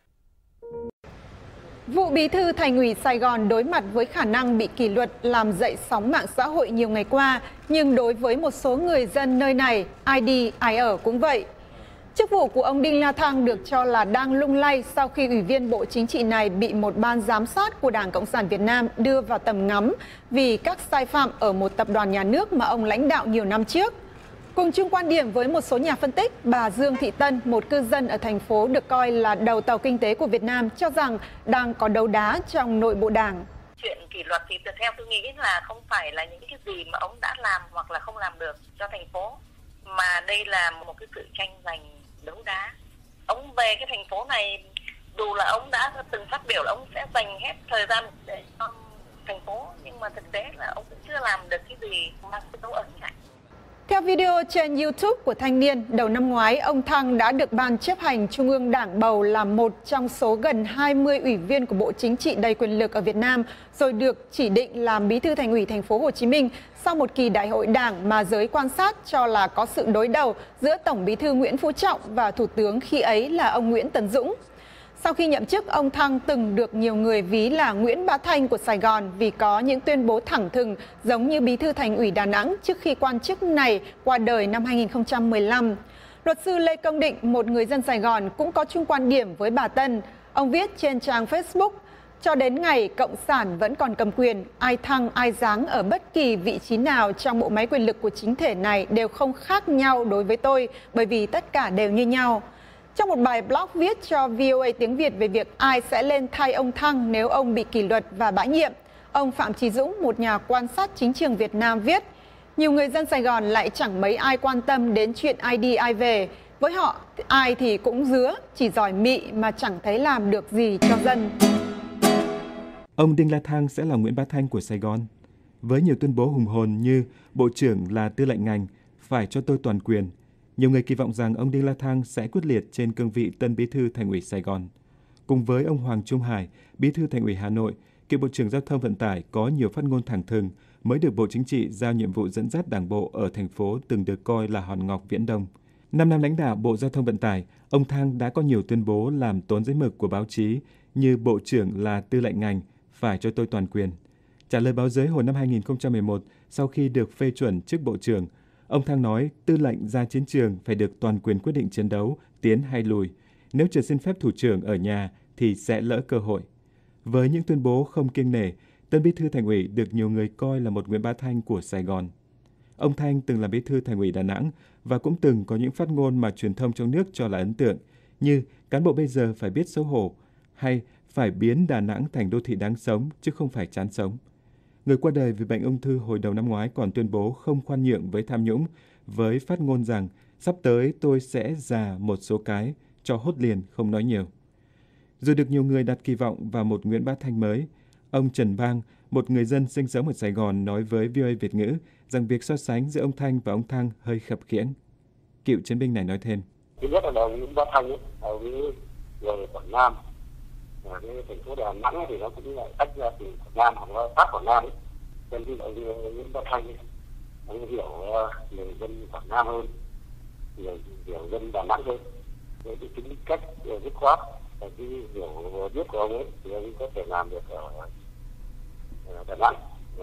S11: Vụ Bí thư Thành ủy Sài Gòn đối mặt với khả năng bị kỷ luật làm dậy sóng mạng xã hội nhiều ngày qua, nhưng đối với một số người dân nơi này, ai đi ai ở cũng vậy. Chức vụ của ông Đinh La Thăng được cho là đang lung lay sau khi Ủy viên Bộ Chính trị này bị một ban giám sát của Đảng Cộng sản Việt Nam đưa vào tầm ngắm vì các sai phạm ở một tập đoàn nhà nước mà ông lãnh đạo nhiều năm trước. Cùng chung quan điểm với một số nhà phân tích, bà Dương Thị Tân, một cư dân ở thành phố được coi là đầu tàu kinh tế của Việt Nam, cho rằng đang có đấu đá trong nội bộ Đảng.
S12: Chuyện kỷ luật thì theo tôi nghĩ là không phải là những cái gì mà ông đã làm hoặc là không làm được cho thành phố, mà đây là một cái sự tranh giành đấu đá. Ông về cái thành phố này, dù là ông đã từng phát biểu là ông sẽ dành hết thời gian để cho thành phố, nhưng mà thực tế là ông cũng chưa làm được cái gì mang cái dấu ấn cả.
S11: Theo video trên YouTube của Thanh Niên, đầu năm ngoái, ông Thăng đã được Ban chấp hành Trung ương Đảng bầu làm một trong số gần 20 ủy viên của Bộ Chính trị đầy quyền lực ở Việt Nam, rồi được chỉ định làm Bí thư Thành ủy Thành phố Hồ Chí Minh sau một kỳ đại hội Đảng mà giới quan sát cho là có sự đối đầu giữa Tổng Bí thư Nguyễn Phú Trọng và Thủ tướng khi ấy là ông Nguyễn Tấn Dũng. Sau khi nhậm chức, ông Thăng từng được nhiều người ví là Nguyễn Bá Thanh của Sài Gòn vì có những tuyên bố thẳng thừng giống như Bí thư Thành ủy Đà Nẵng trước khi quan chức này qua đời năm 2015. Luật sư Lê Công Định, một người dân Sài Gòn, cũng có chung quan điểm với bà Tân. Ông viết trên trang Facebook: cho đến ngày Cộng sản vẫn còn cầm quyền, ai thăng ai giáng ở bất kỳ vị trí nào trong bộ máy quyền lực của chính thể này đều không khác nhau đối với tôi, bởi vì tất cả đều như nhau. Trong một bài blog viết cho VOA tiếng Việt về việc ai sẽ lên thay ông Thăng nếu ông bị kỷ luật và bãi nhiệm, ông Phạm Chí Dũng, một nhà quan sát chính trường Việt Nam viết: nhiều người dân Sài Gòn lại chẳng mấy ai quan tâm đến chuyện ai đi ai về. Với họ, ai thì cũng dứa, chỉ giỏi mị mà chẳng thấy làm được gì cho dân.
S13: Ông Đinh La Thăng sẽ là Nguyễn Bá Thanh của Sài Gòn. Với nhiều tuyên bố hùng hồn như Bộ trưởng là tư lệnh ngành, phải cho tôi toàn quyền, nhiều người kỳ vọng rằng ông Đinh La Thăng sẽ quyết liệt trên cương vị Tân Bí thư Thành ủy Sài Gòn. Cùng với ông Hoàng Trung Hải, Bí thư Thành ủy Hà Nội, cựu Bộ trưởng Giao thông Vận tải có nhiều phát ngôn thẳng thừng mới được Bộ Chính trị giao nhiệm vụ dẫn dắt Đảng bộ ở thành phố từng được coi là hòn ngọc viễn đông. 5 năm lãnh đạo Bộ Giao thông Vận tải, ông Thăng đã có nhiều tuyên bố làm tốn giấy mực của báo chí như Bộ trưởng là tư lệnh ngành, phải cho tôi toàn quyền. Trả lời báo giới hồi năm 2011, sau khi được phê chuẩn chức Bộ trưởng, ông Thăng nói tư lệnh ra chiến trường phải được toàn quyền quyết định chiến đấu, tiến hay lùi. Nếu chưa xin phép thủ trưởng ở nhà thì sẽ lỡ cơ hội. Với những tuyên bố không kiêng nể, Tân Bí thư Thành ủy được nhiều người coi là một Nguyễn Bá Thanh của Sài Gòn. Ông Thanh từng là Bí thư Thành ủy Đà Nẵng và cũng từng có những phát ngôn mà truyền thông trong nước cho là ấn tượng, như cán bộ bây giờ phải biết xấu hổ hay phải biến Đà Nẵng thành đô thị đáng sống chứ không phải chán sống. Người qua đời vì bệnh ung thư hồi đầu năm ngoái còn tuyên bố không khoan nhượng với tham nhũng, với phát ngôn rằng sắp tới tôi sẽ già một số cái, cho hốt liền không nói nhiều. Dù được nhiều người đặt kỳ vọng vào một Nguyễn Bá Thanh mới, ông Trần Bang, một người dân sinh sống ở Sài Gòn, nói với VOA Việt ngữ rằng việc so sánh giữa ông Thanh và ông Thăng hơi khập khiễng. Cựu chiến binh này nói thêm:
S14: thứ nhất là ông Nguyễn Bá Thanh ở người Quảng Nam, ở cái thành phố Đà Nẵng thì nó cũng lại tách ra từ Quảng Nam hoặc là khác Quảng Nam, nên thì ông Nguyễn Bá Thanh ông hiểu người dân Quảng Nam hơn, hiểu dân Đà Nẵng hơn, với cái tính cách dứt khoát và cái hiểu biết của ông ấy thì ông có thể làm được ở Đà Nẵng,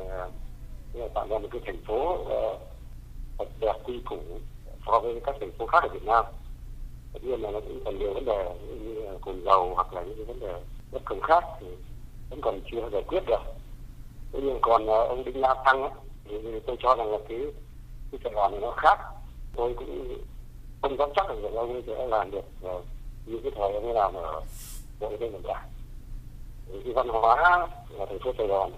S14: tạo ra một cái thành phố thật đẹp quy củ so với các thành phố khác ở Việt Nam. Tất nhiên là nó cũng còn nhiều vấn đề như cồn dầu hoặc là những cái vấn đề bất công khác thì vẫn còn chưa giải quyết được. Thế nhưng còn ông Đinh La Thăng thì tôi cho rằng là cái Sài Gòn này nó khác. Tôi cũng không dám chắc là ông ấy sẽ làm được như cái thời ông ấy làm ở Bộ Giao thông Vận tải. Cái văn hóa ở thành phố Sài Gòn,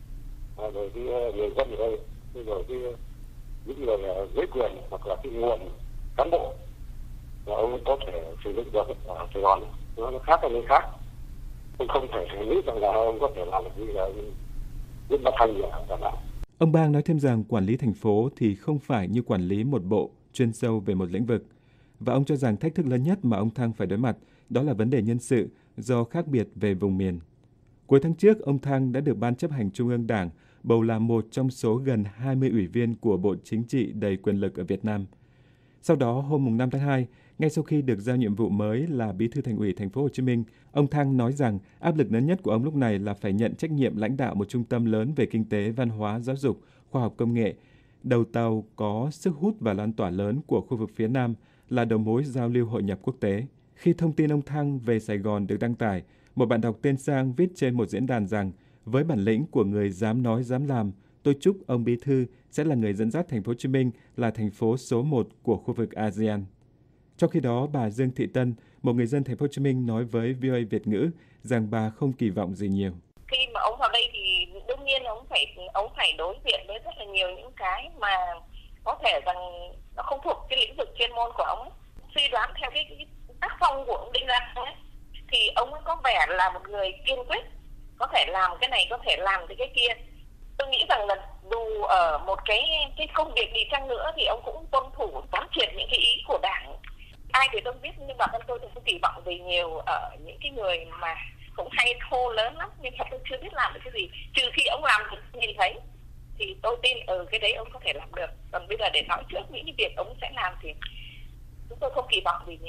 S14: rồi cái người dân ở đây, rồi cái những người dưới quyền hoặc là cái nguồn cán bộ mà ông có thể sử dụng được ở Sài Gòn, nó khác ở nơi khác. Tôi không thể nghĩ rằng là ông có thể làm được như là Nguyễn Bá Thanh ở Đà Nẵng.
S13: Ông Bang nói thêm rằng quản lý thành phố thì không phải như quản lý một bộ chuyên sâu về một lĩnh vực. Và ông cho rằng thách thức lớn nhất mà ông Thăng phải đối mặt đó là vấn đề nhân sự do khác biệt về vùng miền. Cuối tháng trước, ông Thăng đã được Ban chấp hành Trung ương Đảng bầu làm một trong số gần 20 ủy viên của Bộ Chính trị đầy quyền lực ở Việt Nam. Sau đó, hôm 5 tháng 2, ngay sau khi được giao nhiệm vụ mới là Bí thư Thành ủy Thành phố Hồ Chí Minh, ông Thăng nói rằng áp lực lớn nhất của ông lúc này là phải nhận trách nhiệm lãnh đạo một trung tâm lớn về kinh tế, văn hóa, giáo dục, khoa học công nghệ, đầu tàu có sức hút và lan tỏa lớn của khu vực phía Nam, là đầu mối giao lưu hội nhập quốc tế. Khi thông tin ông Thăng về Sài Gòn được đăng tải, một bạn đọc tên Sang viết trên một diễn đàn rằng với bản lĩnh của người dám nói dám làm, tôi chúc ông Bí thư sẽ là người dẫn dắt Thành phố Hồ Chí Minh là thành phố số 1 của khu vực ASEAN. Trong khi đó, bà Dương Thị Tân, một người dân Thành phố Hồ Chí Minh nói với VOA Việt ngữ rằng bà không kỳ vọng gì nhiều.
S12: Khi mà ông vào đây thì đương nhiên ông phải đối diện với rất là nhiều những cái mà có thể rằng nó không thuộc cái lĩnh vực chuyên môn của ông ấy. Suy đoán theo cái tác phong của ông Đinh La Thăng ấy, thì ông ấy có vẻ là một người kiên quyết, có thể làm cái này, có thể làm cái kia. Tôi nghĩ rằng là dù ở một cái công việc gì chăng nữa thì ông cũng tuân thủ quán triệt những cái ý của Đảng. Ai thì tôi biết, nhưng bản thân tôi không kỳ vọng gì nhiều ở những cái người mà cũng hay thô lớn lắm, nhưng mà tôi chưa biết làm được cái gì. Trừ khi ông làm được nhìn thấy thì tôi tin cái đấy ông có thể làm được. Còn bây giờ để nói trước những cái việc ông sẽ làm thì chúng tôi không kỳ vọng gì nhiều.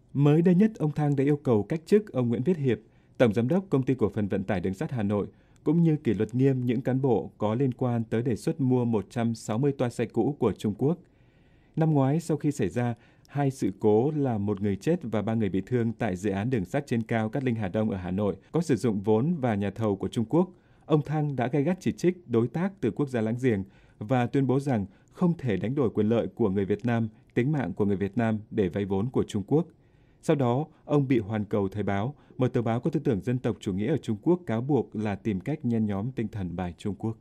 S13: Mới đây nhất, ông Thăng đã yêu cầu cách chức ông Nguyễn Viết Hiệp, Tổng Giám đốc Công ty Cổ phần Vận tải Đường sắt Hà Nội, cũng như kỷ luật nghiêm những cán bộ có liên quan tới đề xuất mua 160 toa xe cũ của Trung Quốc. Năm ngoái, sau khi xảy ra 2 sự cố làm 1 người chết và 3 người bị thương tại dự án đường sắt trên cao Cát Linh Hà Đông ở Hà Nội có sử dụng vốn và nhà thầu của Trung Quốc, ông Thăng đã gay gắt chỉ trích đối tác từ quốc gia láng giềng và tuyên bố rằng không thể đánh đổi quyền lợi của người Việt Nam, tính mạng của người Việt Nam để vay vốn của Trung Quốc. Sau đó, ông bị Hoàn Cầu Thời báo, một tờ báo có tư tưởng dân tộc chủ nghĩa ở Trung Quốc, cáo buộc là tìm cách nhen nhóm tinh thần bài Trung Quốc.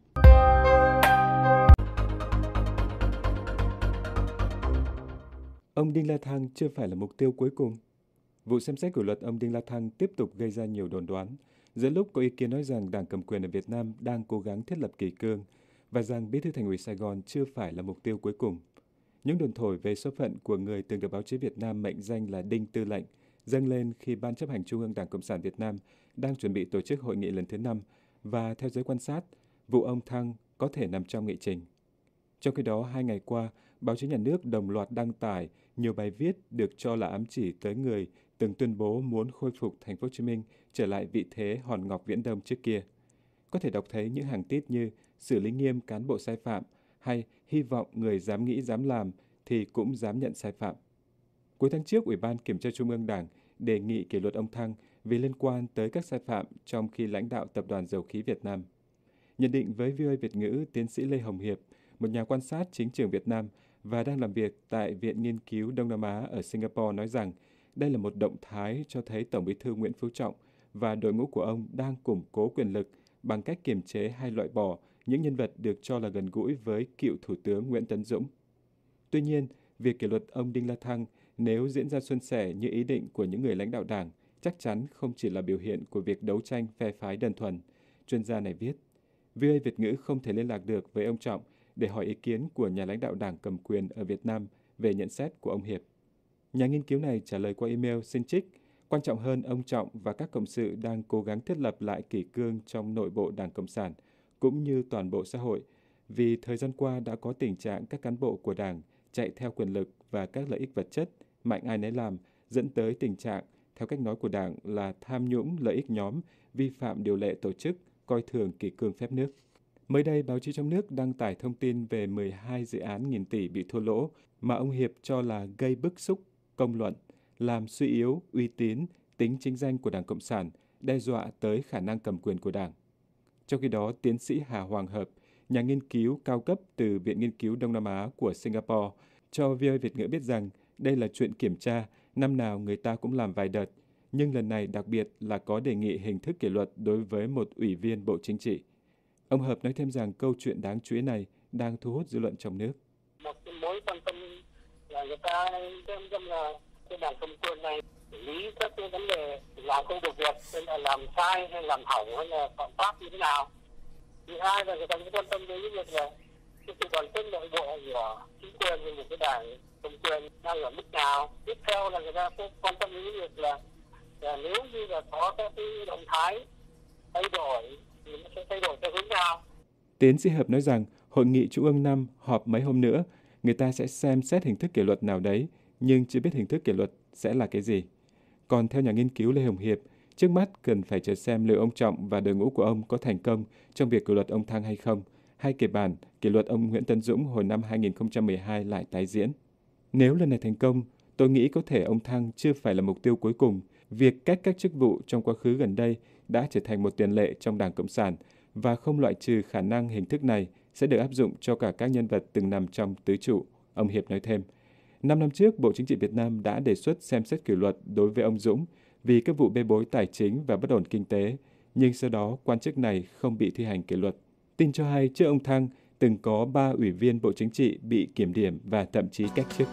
S13: Ông Đinh La Thăng chưa phải là mục tiêu cuối cùng. Vụ xem xét kỷ luật ông Đinh La Thăng tiếp tục gây ra nhiều đồn đoán, giữa lúc có ý kiến nói rằng Đảng cầm quyền ở Việt Nam đang cố gắng thiết lập kỷ cương và rằng Bí thư Thành ủy Sài Gòn chưa phải là mục tiêu cuối cùng. Những đồn thổi về số phận của người từng được báo chí Việt Nam mệnh danh là Đinh Tư lệnh dâng lên khi Ban chấp hành Trung ương Đảng Cộng sản Việt Nam đang chuẩn bị tổ chức hội nghị lần thứ 5 và theo giới quan sát, vụ ông Thăng có thể nằm trong nghị trình. Trong khi đó, 2 ngày qua, báo chí nhà nước đồng loạt đăng tải nhiều bài viết được cho là ám chỉ tới người từng tuyên bố muốn khôi phục Thành phố Hồ Chí Minh trở lại vị thế hòn ngọc Viễn Đông trước kia. Có thể đọc thấy những hàng tít như xử lý nghiêm cán bộ sai phạm hay hy vọng người dám nghĩ dám làm thì cũng dám nhận sai phạm. Cuối tháng trước, Ủy ban Kiểm tra Trung ương Đảng đề nghị kỷ luật ông Thăng vì liên quan tới các sai phạm trong khi lãnh đạo Tập đoàn Dầu khí Việt Nam. Nhận định với VOA Việt ngữ, tiến sĩ Lê Hồng Hiệp, một nhà quan sát chính trường Việt Nam và đang làm việc tại Viện Nghiên cứu Đông Nam Á ở Singapore nói rằng đây là một động thái cho thấy Tổng Bí thư Nguyễn Phú Trọng và đội ngũ của ông đang củng cố quyền lực bằng cách kiềm chế hay loại bỏ những nhân vật được cho là gần gũi với cựu Thủ tướng Nguyễn Tấn Dũng. Tuy nhiên, việc kỷ luật ông Đinh La Thăng nếu diễn ra suôn sẻ như ý định của những người lãnh đạo Đảng chắc chắn không chỉ là biểu hiện của việc đấu tranh phe phái đơn thuần. Chuyên gia này viết, VOA Việt ngữ không thể liên lạc được với ông Trọng để hỏi ý kiến của nhà lãnh đạo Đảng cầm quyền ở Việt Nam về nhận xét của ông Hiệp. Nhà nghiên cứu này trả lời qua email xin trích, quan trọng hơn ông Trọng và các cộng sự đang cố gắng thiết lập lại kỷ cương trong nội bộ Đảng Cộng sản, cũng như toàn bộ xã hội, vì thời gian qua đã có tình trạng các cán bộ của Đảng chạy theo quyền lực và các lợi ích vật chất, mạnh ai nấy làm, dẫn tới tình trạng, theo cách nói của Đảng là tham nhũng lợi ích nhóm, vi phạm điều lệ tổ chức, coi thường kỷ cương phép nước. Mới đây, báo chí trong nước đăng tải thông tin về 12 dự án nghìn tỷ bị thua lỗ mà ông Hiệp cho là gây bức xúc, công luận, làm suy yếu uy tín, tính chính danh của Đảng Cộng sản, đe dọa tới khả năng cầm quyền của Đảng. Trong khi đó, tiến sĩ Hà Hoàng Hợp, nhà nghiên cứu cao cấp từ Viện Nghiên cứu Đông Nam Á của Singapore, cho VOA Việt ngữ biết rằng đây là chuyện kiểm tra, năm nào người ta cũng làm vài đợt, nhưng lần này đặc biệt là có đề nghị hình thức kỷ luật đối với một ủy viên Bộ Chính trị. Ông Hợp nói thêm rằng câu chuyện đáng chú ý này đang thu hút dư luận trong nước.
S14: Một cái mối quan tâm là người ta xem là cái Đảng cầm quyền này xử lý các cái vấn đề làm không được việc, nên là làm sai hay làm hỏng hay là phạm pháp như thế nào. Thứ hai là người ta cũng quan tâm đến cái việc là cái sự đoàn kết nội bộ của chính quyền và một cái Đảng cầm quyền đang ở mức nào. Tiếp theo là người ta cũng quan tâm đến cái việc là nếu như là có các cái động thái thay đổi thì nó sẽ thay đổi theo hướng nào.
S13: Tiến sĩ Hợp nói rằng Hội nghị Trung ương 5 họp mấy hôm nữa, người ta sẽ xem xét hình thức kỷ luật nào đấy, nhưng chưa biết hình thức kỷ luật sẽ là cái gì. Còn theo nhà nghiên cứu Lê Hồng Hiệp, trước mắt cần phải chờ xem liệu ông Trọng và đội ngũ của ông có thành công trong việc kỷ luật ông Thăng hay không, hay kịch bản kỷ luật ông Nguyễn Tấn Dũng hồi năm 2012 lại tái diễn. Nếu lần này thành công, tôi nghĩ có thể ông Thăng chưa phải là mục tiêu cuối cùng. Việc cách các chức vụ trong quá khứ gần đây đã trở thành một tiền lệ trong Đảng Cộng sản và không loại trừ khả năng hình thức này sẽ được áp dụng cho cả các nhân vật từng nằm trong tứ trụ, ông Hiệp nói thêm. 5 năm trước, Bộ Chính trị Việt Nam đã đề xuất xem xét kỷ luật đối với ông Dũng vì các vụ bê bối tài chính và bất ổn kinh tế, nhưng sau đó quan chức này không bị thi hành kỷ luật. Tin cho hay trước ông Thăng từng có 3 ủy viên Bộ Chính trị bị kiểm điểm và thậm chí cách chức.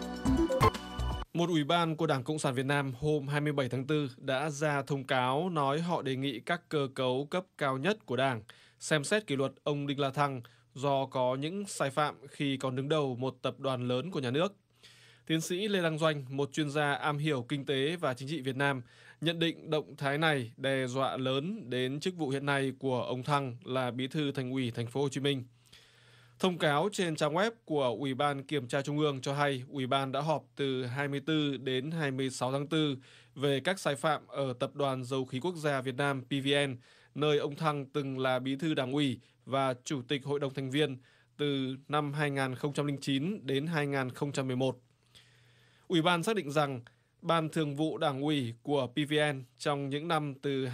S15: Một ủy ban của Đảng Cộng sản Việt Nam hôm 27 tháng 4 đã ra thông cáo nói họ đề nghị các cơ cấu cấp cao nhất của Đảng xem xét kỷ luật ông Đinh La Thăng do có những sai phạm khi còn đứng đầu một tập đoàn lớn của nhà nước. Tiến sĩ Lê Đăng Doanh, một chuyên gia am hiểu kinh tế và chính trị Việt Nam, nhận định động thái này đe dọa lớn đến chức vụ hiện nay của ông Thăng là Bí thư Thành ủy Thành phố Hồ Chí Minh. Thông cáo trên trang web của Ủy ban Kiểm tra Trung ương cho hay Ủy ban đã họp từ 24 đến 26 tháng 4 về các sai phạm ở Tập đoàn Dầu khí Quốc gia Việt Nam PVN, nơi ông Thăng từng là bí thư đảng ủy và chủ tịch hội đồng thành viên từ năm 2009 đến 2011. Ủy ban xác định rằng Ban Thường vụ Đảng ủy của PVN trong những năm từ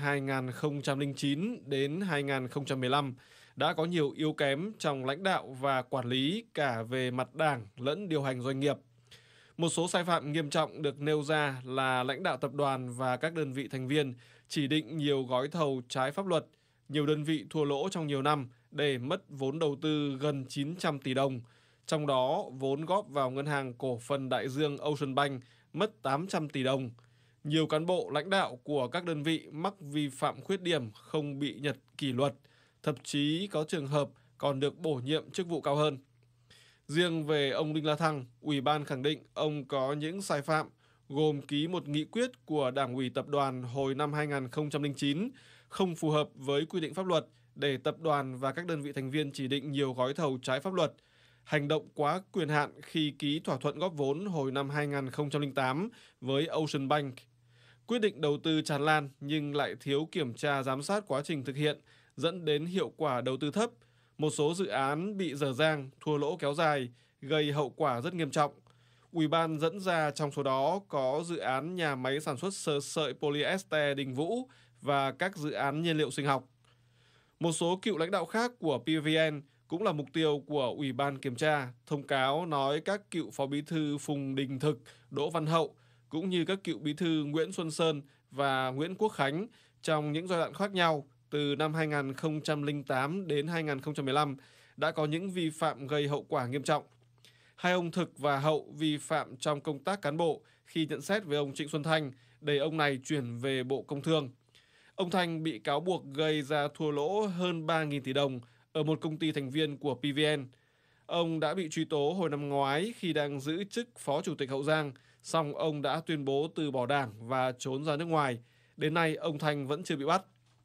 S15: 2009 đến 2015 đã có nhiều yếu kém trong lãnh đạo và quản lý cả về mặt đảng lẫn điều hành doanh nghiệp. Một số sai phạm nghiêm trọng được nêu ra là lãnh đạo tập đoàn và các đơn vị thành viên chỉ định nhiều gói thầu trái pháp luật, nhiều đơn vị thua lỗ trong nhiều năm để mất vốn đầu tư gần 900 tỷ đồng. Trong đó, vốn góp vào ngân hàng cổ phần đại dương Ocean Bank mất 800 tỷ đồng. Nhiều cán bộ lãnh đạo của các đơn vị mắc vi phạm khuyết điểm không bị Nhật kỷ luật, thậm chí có trường hợp còn được bổ nhiệm chức vụ cao hơn. Riêng về ông Đinh La Thăng, Ủy ban khẳng định ông có những sai phạm, gồm ký một nghị quyết của Đảng ủy tập đoàn hồi năm 2009 không phù hợp với quy định pháp luật để tập đoàn và các đơn vị thành viên chỉ định nhiều gói thầu trái pháp luật, hành động quá quyền hạn khi ký thỏa thuận góp vốn hồi năm 2008 với Ocean Bank, quyết định đầu tư tràn lan nhưng lại thiếu kiểm tra giám sát quá trình thực hiện, dẫn đến hiệu quả đầu tư thấp, một số dự án bị dở dang, thua lỗ kéo dài, gây hậu quả rất nghiêm trọng. Ủy ban dẫn ra trong số đó có dự án nhà máy sản xuất sợi polyester Đình Vũ và các dự án nhiên liệu sinh học. Một số cựu lãnh đạo khác của PVN cũng là mục tiêu của Ủy ban Kiểm tra. Thông cáo nói các cựu Phó Bí thư Phùng Đình Thực, Đỗ Văn Hậu cũng như các cựu Bí thư Nguyễn Xuân Sơn và Nguyễn Quốc Khánh trong những giai đoạn khác nhau từ năm 2008 đến 2015 đã có những vi phạm gây hậu quả nghiêm trọng. Hai ông Thực và Hậu vi phạm trong công tác cán bộ khi nhận xét với ông Trịnh Xuân Thanh để ông này chuyển về Bộ Công Thương. Ông Thanh bị cáo buộc gây ra thua lỗ hơn 3.000 tỷ đồng ở một công ty thành viên của PVN. Ông đã bị truy tố hồi năm ngoái khi đang giữ chức Phó Chủ tịch Hậu Giang, song ông đã tuyên bố từ bỏ đảng và trốn ra nước ngoài. Đến nay, ông Thanh vẫn chưa bị bắt.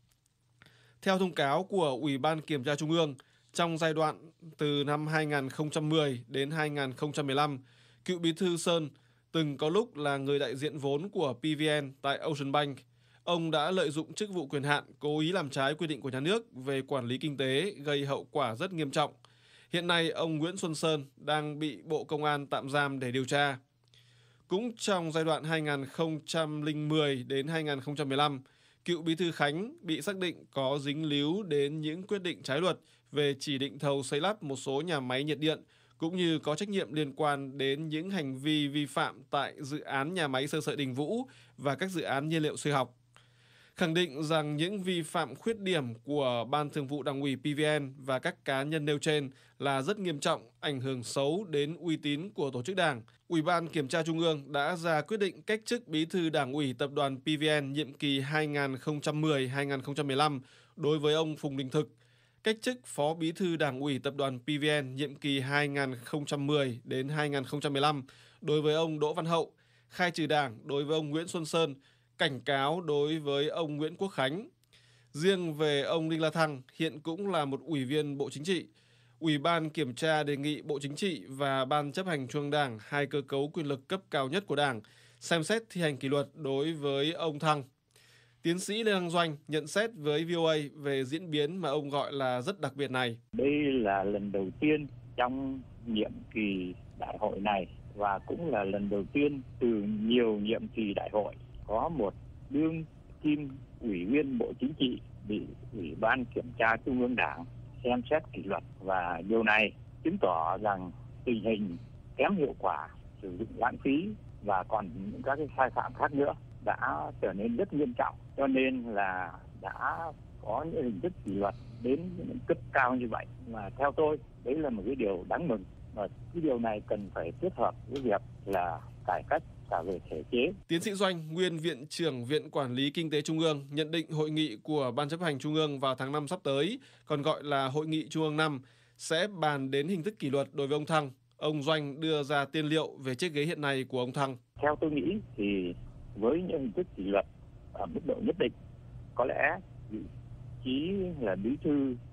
S15: Theo thông cáo của Ủy ban Kiểm tra Trung ương, trong giai đoạn từ năm 2010 đến 2015, cựu Bí thư Sơn từng có lúc là người đại diện vốn của PVN tại Ocean Bank. Ông đã lợi dụng chức vụ quyền hạn, cố ý làm trái quy định của nhà nước về quản lý kinh tế, gây hậu quả rất nghiêm trọng. Hiện nay, ông Nguyễn Xuân Sơn đang bị Bộ Công an tạm giam để điều tra. Cũng trong giai đoạn 2010 đến 2015, cựu Bí thư Khánh bị xác định có dính líu đến những quyết định trái luật về chỉ định thầu xây lắp một số nhà máy nhiệt điện, cũng như có trách nhiệm liên quan đến những hành vi vi phạm tại dự án nhà máy sợi Đình Vũ và các dự án nhiên liệu sinh học. Khẳng định rằng những vi phạm khuyết điểm của Ban Thường vụ Đảng ủy PVN và các cá nhân nêu trên là rất nghiêm trọng, ảnh hưởng xấu đến uy tín của tổ chức đảng. Ủy ban Kiểm tra Trung ương đã ra quyết định cách chức Bí thư Đảng ủy Tập đoàn PVN nhiệm kỳ 2010-2015 đối với ông Phùng Đình Thực, cách chức Phó Bí thư Đảng ủy Tập đoàn PVN nhiệm kỳ 2010 đến 2015 đối với ông Đỗ Văn Hậu, khai trừ đảng đối với ông Nguyễn Xuân Sơn, cảnh cáo đối với ông Nguyễn Quốc Khánh. Riêng về ông Đinh La Thăng, hiện cũng là một ủy viên Bộ Chính trị. Ủy ban Kiểm tra đề nghị Bộ Chính trị và Ban Chấp hành Trung ương Đảng, hai cơ cấu quyền lực cấp cao nhất của Đảng, xem xét thi hành kỷ luật đối với ông Thăng. Tiến sĩ Lê Đăng Doanh nhận xét với VOA về diễn biến mà ông gọi là rất đặc biệt này.
S6: Đây là lần đầu tiên trong nhiệm kỳ đại hội này và cũng là lần đầu tiên từ nhiều nhiệm kỳ đại hội có một đương kim ủy viên Bộ Chính trị bị Ủy ban Kiểm tra Trung ương Đảng xem xét kỷ luật, và điều này chứng tỏ rằng tình hình kém hiệu quả, sử dụng lãng phí và còn những các cái sai phạm khác nữa đã trở nên rất nghiêm trọng, cho nên là đã có những hình thức kỷ luật đến những cấp cao như vậy. Mà theo tôi đấy là một cái điều đáng mừng, và cái điều này cần phải kết hợp với việc là cải cách cả về thể chế.
S15: Tiến sĩ Doanh, nguyên Viện trưởng Viện Quản lý Kinh tế Trung ương, nhận định hội nghị của Ban Chấp hành Trung ương vào tháng 5 sắp tới, còn gọi là Hội nghị Trung ương 5, sẽ bàn đến hình thức kỷ luật đối với ông Thăng. Ông Doanh đưa ra tiên liệu về chiếc ghế hiện nay của ông Thăng.
S6: Theo tôi nghĩ thì với những hình thức kỷ luật ở mức độ nhất định, có lẽ vị trí là bí thư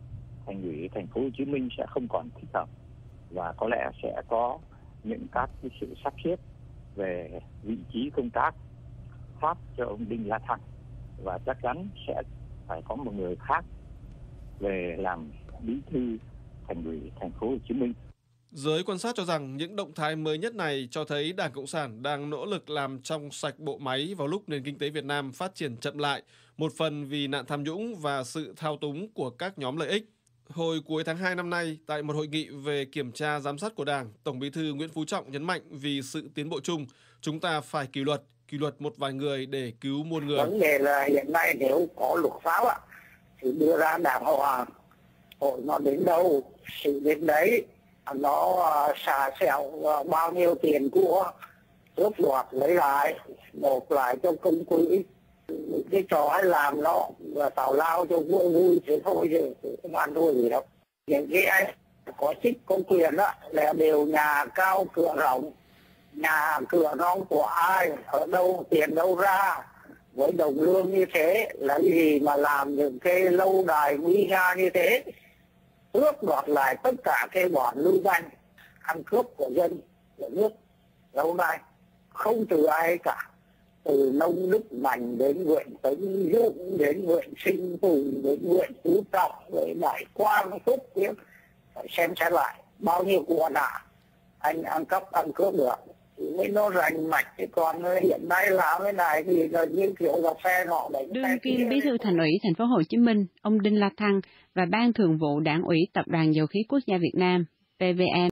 S6: Thành ủy thành phố Hồ Chí Minh sẽ không còn thích hợp và có lẽ sẽ có những các cái sự sắp xếp về vị trí công tác khác cho ông Đinh La Thăng, và chắc chắn sẽ phải có một người khác về làm bí thư Thành ủy thành phố Hồ Chí Minh.
S15: Giới quan sát cho rằng những động thái mới nhất này cho thấy Đảng Cộng sản đang nỗ lực làm trong sạch bộ máy vào lúc nền kinh tế Việt Nam phát triển chậm lại, một phần vì nạn tham nhũng và sự thao túng của các nhóm lợi ích. Hồi cuối tháng 2 năm nay, tại một hội nghị về kiểm tra giám sát của Đảng, Tổng Bí thư Nguyễn Phú Trọng nhấn mạnh vì sự tiến bộ chung, chúng ta phải kỷ luật một vài người để cứu muôn người.
S14: Vấn đề là hiện nay nếu có luật pháp thì đưa ra Đảng Hòa hội nó đến đâu, sự đến đấy, nó xả xẻo bao nhiêu tiền của cướp đoạt lấy lại, nộp lại cho công quỹ. Cái trò ấy làm nó và tào lao cho vui thế thôi chứ không ăn thua gì đâu. Những cái anh có chức có quyền đó là đều nhà cao cửa rộng, nhà cửa nó của ai, ở đâu, tiền đâu ra, với đồng lương như thế là gì mà làm những cái lâu đài nguy nga như thế, cướp đoạt lại tất cả cái bọn lưu danh, ăn cướp của dân của nước lâu nay không từ ai cả, từ Nông Đức Mạnh đến huyện Tấn Dũng đến huyện Sinh Hùng đến huyện Phú Trọng với Đại Quang Phúc Kiến, phải xem xét lại bao nhiêu của anh ăn cắp ăn cướp được mới nó rành mạch, chứ còn hiện nay làm cái này thì là như kiểu gặp xe họ đánh.
S16: Đương kim Bí thư Thành ủy thành phố Hồ Chí Minh ông Đinh La Thăng và Ban Thường vụ Đảng ủy Tập đoàn Dầu khí Quốc gia Việt Nam (PVN)